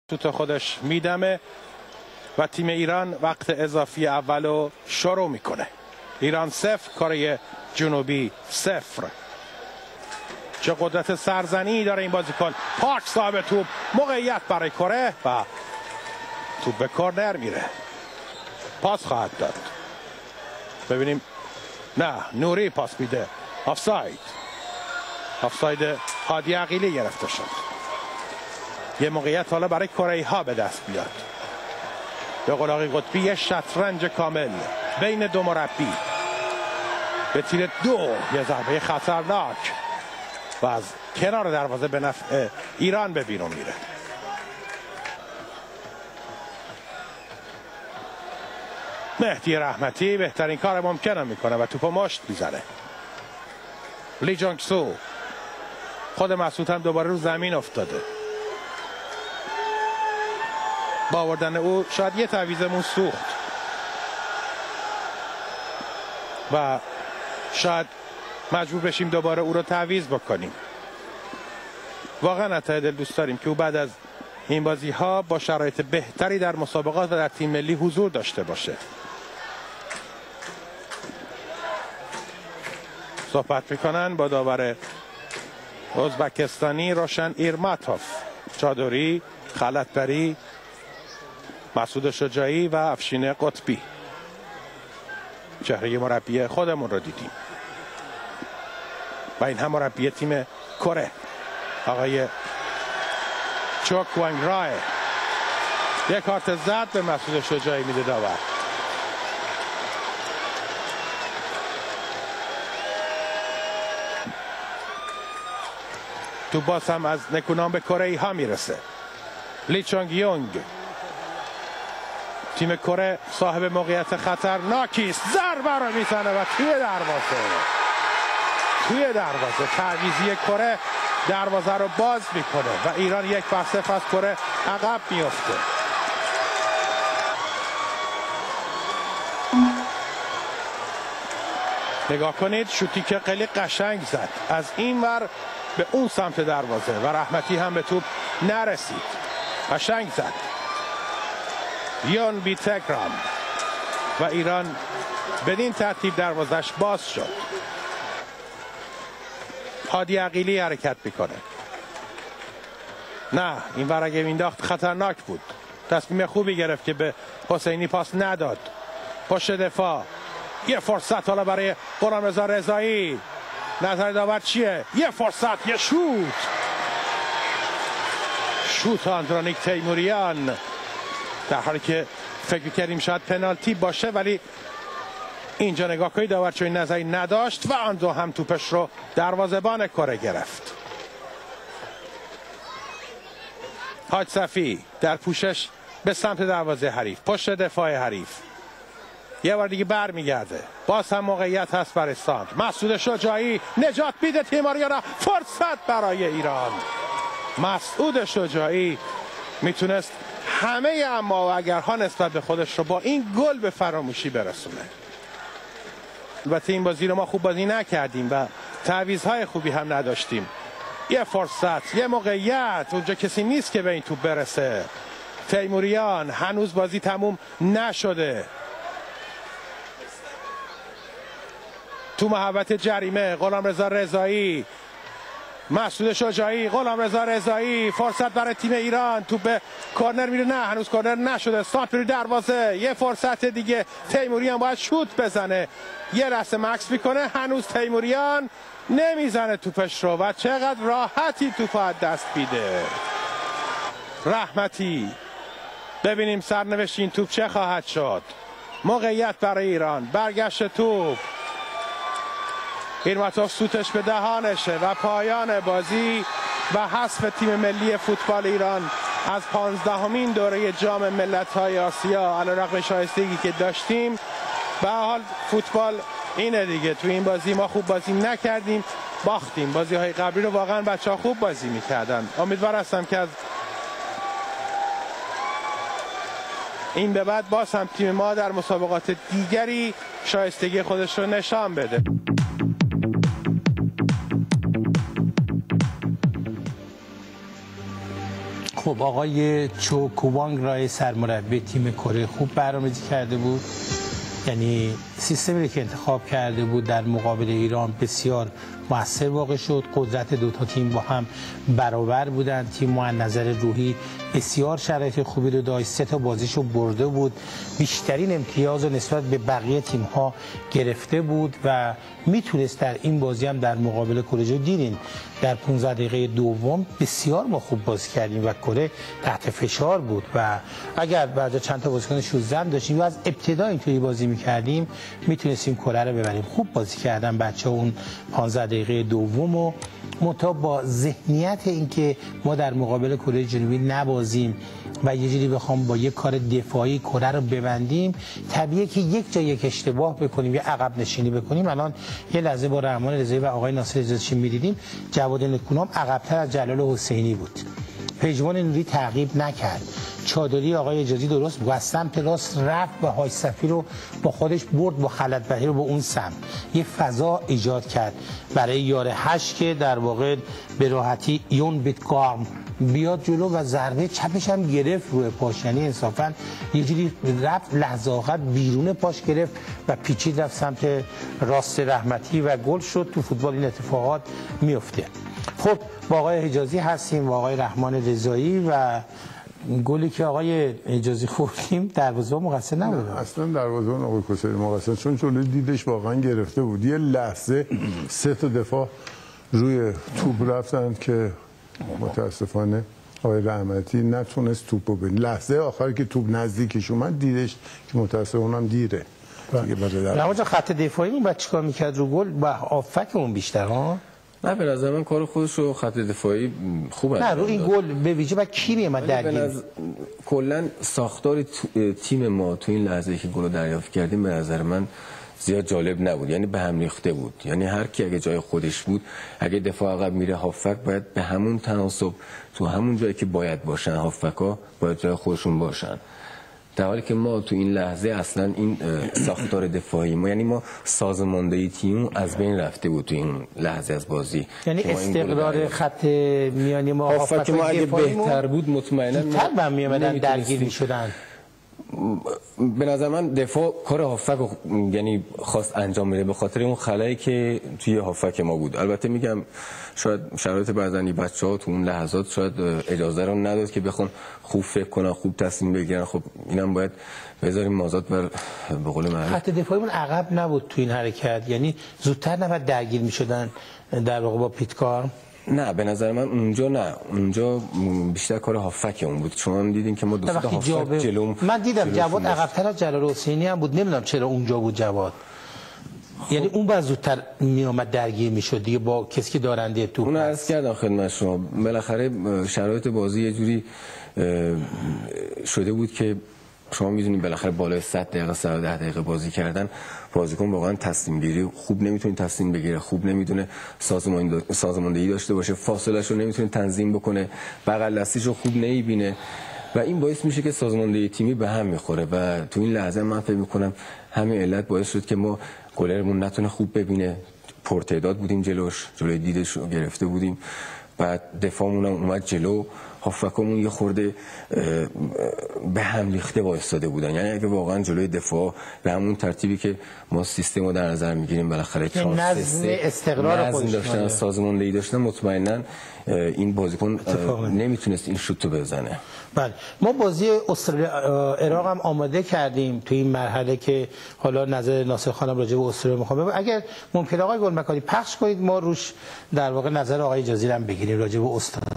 توت خودش میدمه و تیم ایران وقت اضافی اولو شروع میکنه. ایران 0، کره جنوبی 0. چه قدرت سرزنی داره این بازیکن. پاک صاحب توپ، موقعیت برای کره و توپ به کورنر میره. پاس خواهد داد. ببینیم. نه، نوری پاس میده. آفساید هادی عقیلی گرفته شد. یه موقعیت حالا برای کره ها به دست بیاد. به قول آقای قطبی یه شطرنج کامل بین دو مربی. به تیر 2 یه ضربه خطرناک و از کنار دروازه به نفع ایران به بیرون میره. مهدی رحمتی بهترین کار ممکنه میکنه و توپو مشت میزنه. لی جانگ سو، خود مسعود هم دوباره رو زمین افتاده. با آوردن او شاید یه تعویضمون سوخت و شاید مجبور بشیم دوباره او رو تعویض بکنیم. واقعا از ته دل دوست داریم که او بعد از این بازی ها با شرایط بهتری در مسابقات و در تیم ملی حضور داشته باشه. صحبت میکنن با داور ازبکستانی روشن ایرماتوف، چادری، خلطبری، مسعود شجاعی و افشین قطبی. چهره مربی خودمون رو دیدیم و این هم مربی تیم کره آقای چوک وانگ رای. یک کارت زرد به مسعود شجاعی میده داور. تو باز هم از نکونام به کره ها میرسه. لی چونگ یونگ، تیم کره صاحب موقعیت خطرناکی است. ضربه رو میزنه و توی دروازه تعویضی کره دروازه رو باز میکنه و ایران 1-0 از کره عقب میفته. نگاه کنید، شوتی که خیلی قشنگ زد از این ور به اون سمت دروازه و رحمتی هم به توپ نرسید. قشنگ زد. یون بی تکرام و ایران بدین ترتیب دروازش باز شد. هادی عقیلی حرکت میکنه. نه، این ور اگه مینداخت خطرناک بود. تصمیم خوبی گرفت که به حسینی پاس نداد. پشت دفاع یه فرصت حالا برای غلامرضا رضایی. نظر داور چیه؟ یه فرصت، یه شوت آندرونیک تیموریان، در حالی که فکر کردیم شاید پنالتی باشه ولی اینجا نگاه کنید داور چون نظری نداشت و آن دو هم توپش رو دروازه‌بان کره گرفت. حاج صفی در پوشش به سمت دروازه حریف، پشت دفاع حریف. یه بار دیگه برمیگرده. باز هم موقعیت هست برای سانت. مسعود شجاعی نجات میده تیماریان. فرصت برای ایران. مسعود شجاعی میتونست همه اما و اگرها نسبت به خودش رو با این گل به فراموشی برسونه. البته این بازی رو ما خوب بازی نکردیم و تعویض‌های خوبی هم نداشتیم. یه فرصت، یه موقعیت، اونجا کسی نیست که به این توپ برسه. تیموریان، هنوز بازی تموم نشده. تو محوطه جریمه غلامرضا رضایی، مسعود شجاعی، غلامرضا رضایی. فرصت برای تیم ایران. توپ به کورنر میره. نه، هنوز کورنر نشده. استارت روی دروازه. یه فرصت دیگه. تیموریان باید شوت بزنه. یه لحظه مکس میکنه. هنوز تیموریان نمیزنه توپش رو و چقدر راحتی توپ از دست میده. رحمتی. ببینیم سرنوشت این توپ چه خواهد شد. موقعیت برای ایران. برگشت توپ. ایرماتوف سوتش به دهانشه و پایان بازی و حذف تیم ملی فوتبال ایران از 15مین دوره جام ملت‌های آسیا. علیرغم شایستگی که داشتیم، به حال فوتبال اینه دیگه. تو این بازی ما خوب بازی نکردیم، باختیم. بازی‌های قبلی رو واقعا بچه‌ها خوب بازی می‌کردن. امیدوار هستم که از این به بعد باز هم تیم ما در مسابقات دیگری شایستگی خودش رو نشان بده. خب آقای چو کوبانگ رای سرمربی تیم کره خوب برنامه‌ریزی کرده بود، یعنی سیستمی که انتخاب کرده بود در مقابل ایران بسیار موثر واقع شد. قدرت دو تا تیم با هم برابر بودن. تیم ما از نظر روحی بسیار شرایط خوبی رو داشت، 3 تا بازیشو برده بود، بیشترین امتیاز رو نسبت به بقیه تیم ها گرفته بود و میتونست در این بازی هم در مقابل کره، جو دیدین در 15 دقیقه دوم بسیار ما خوب بازی کردیم و کره تحت فشار بود و اگر بعد چند تا بازیکن 16 داشتیم و از ابتدا اینطوری بازی می‌کردیم میتونستیم کره رو ببریم. خوب بازی کردن بچه‌ها اون 15 دقیقه دوم و منتها با ذهنیت اینکه ما در مقابل کره جنوبی نبازیم و یه جوری بخوام با یک کار دفاعی کره رو ببندیم، طبیعیه که یک جا یک اشتباه بکنیم یا عقب نشینی بکنیم. الان یه لحظه با رحمان رضایی و آقای ناصر عزت‌چی می‌دیدیم جواد نکونام عقب‌تر از جلال حسینی بود، پژمان نوری تعقیب نکرد، چادری آقای اجازی درست بود، از سمت راست رفت و حاج صفی رو با خودش برد با خلعت بهی رو به اون سمت، یه فضا ایجاد کرد برای یار 8 که در واقع به راحتی یون بیتگارم بیاد جلو و ضربه چپش هم گرفت روی پاش، یعنی انصافا یه جوری رفت لحظه آخر بیرون پاش گرفت و پیچید رفت سمت راست رحمتی و گل شد. تو فوتبال این اتفاقات میفته. خب با آقای حجازی هستیم و آقای رحمان رضایی و گلی که آقای حجازی خوردیم دروازه‌بان مقصر نبود. اصلا دروازه‌بان آقای کسری مقصر، چون جلوی دیدش واقعا گرفته بود. یه لحظه 3 تا دفاع روی توپ رفتن که متاسفانه آقای رحمتی نتونست توپو ببینه. لحظه آخری که توپ نزدیکش اومد دیدش که متاسفانه اونم دیره. نماز خط دفاعی بعد چیکار می‌کرد رو گل و آفک اون بیشتر ها؟ نه به نظر من کار خودش رو خط دفاعی خوب انجام داد. نه رو این گل به ویژه بعد کی میومد درگیر؟ کلا ساختار تیم ما تو این لحظه که گل رو دریافت کردیم به نظر من زیاد جالب نبود، یعنی به هم ریخته بود. یعنی هر کی اگه جای خودش بود، اگه دفاع عقب میره هافک باید به همون تناسب تو همون جایی که باید باشن، هافکا باید جای خودشون باشن، در حالی که ما تو این لحظه اصلا این ساختار دفاعی ما، یعنی ما سازماندهی تیم از بین رفته بود تو این لحظه از بازی. یعنی استقرار خط میانی ما هافک ما اگه بهتر بود مطمئنا زودتر به هم میامدن درگیر میشدن. به نظر من دفاع کار هافک یعنی خواست انجام بده به خاطر اون خلایی که توی هافک ما بود. البته میگم شاید شرایط بدنی بچه‌ها تو اون لحظات شاید اجازه رو نداد که بخوان خوب فکر کنن، خوب تصمیم بگیرن. خب اینم باید بذاریم مازاد بر به قول معروف. خط دفاعیمون عقب نبود تو این حرکت، یعنی زودتر نباید درگیر میشدن در واقع با پیتکار. نه به نظر من اونجا نه، اونجا بیشتر کار هافک اون بود. شما دیدین که ما دو تا هافک جلو من دیدم جواد عقب‌تر از جلال حسینی هم بود، نمیدونم چرا اونجا بود جواد. یعنی اون بعد زودتر میومد درگیر میشد دیگه با کسی که دارنده توپ. اون عرض کردم خدمت شما، بالاخره شرایط بازی یه جوری شده بود که شما میدونید بالاخره بالای 100 دقیقه 110 دقیقه بازی کردن، بازیکن واقعا تصمیم گیری خوب نمیتونه تصمیم بگیره، خوب نمیتونه سازماندهی داشته باشه، فاصله‌شو نمیتونه تنظیم بکنه، بغل دستیشو خوب نمیبینه و این باعث میشه که سازماندهی تیمی به هم میخوره و تو این لحظه من فکر میکنم همین علت باعث شد که ما گلرمون نتونه خوب ببینه. پرتعداد بودیم جلوی دیدش رو گرفته بودیم، بعد دفاعمون هم اومد جلو، هافکامون یه خورده به هم ریخته وایساده بودن. یعنی اگه واقعا جلوی دفاع به همون ترتیبی که ما سیستم رو در نظر میگیریم بالاخره 4-3-3 استقرار خودش داشتن، سازماندهی داشتن، مطمئنا این بازیکن نمیتونست این شوت رو بزنه. بله ما بازی استرالیا عراق هم آماده کردیم تو این مرحله که حالا نظر ناصر خانم راجع به استرالیا میخوام. اگر ممکن آقای گلمکانی پخش کنید ما روش در واقع نظر آقای جزیره هم بگیریم راجع به استرالیا.